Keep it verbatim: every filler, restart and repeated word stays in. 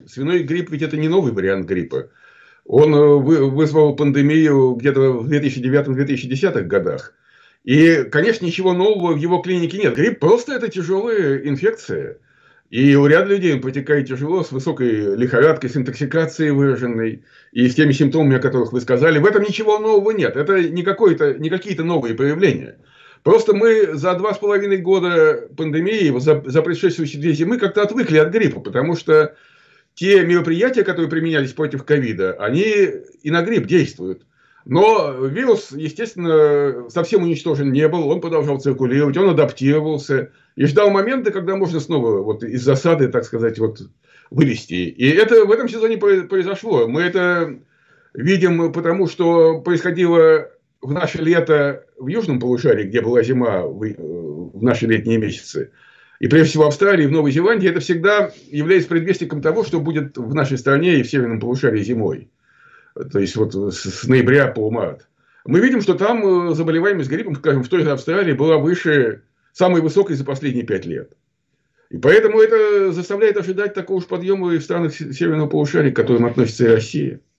Свиной грипп ведь это не новый вариант гриппа. Он э, вы- вызвал пандемию где-то в две тысячи девятом — две тысячи десятых годах. И, конечно, ничего нового в его клинике нет. Грипп просто это тяжелая инфекция. И у ряда людей он протекает тяжело, с высокой лихорадкой, с интоксикацией выраженной, и с теми симптомами, о которых вы сказали. В этом ничего нового нет. Это не, какое-то, не какие-то новые проявления. Просто мы за два с половиной года пандемии, за, за предшествующие две зимы, как-то отвыкли от гриппа, потому что те мероприятия, которые применялись против ковида, они и на грипп действуют. Но вирус, естественно, совсем уничтожен не был, он продолжал циркулировать, он адаптировался и ждал момента, когда можно снова вот из засады, так сказать, вот вылезти. И это в этом сезоне произошло. Мы это видим потому, что происходило в наше лето в южном полушарии, где была зима в наши летние месяцы. И прежде всего в Австралии, в Новой Зеландии, это всегда является предвестником того, что будет в нашей стране и в северном полушарии зимой. То есть вот с ноября по март. Мы видим, что там заболеваемость гриппом, скажем, в той же Австралии была выше, самой высокой за последние пять лет. И поэтому это заставляет ожидать такого же подъема и в странах северного полушария, к которым относится и Россия.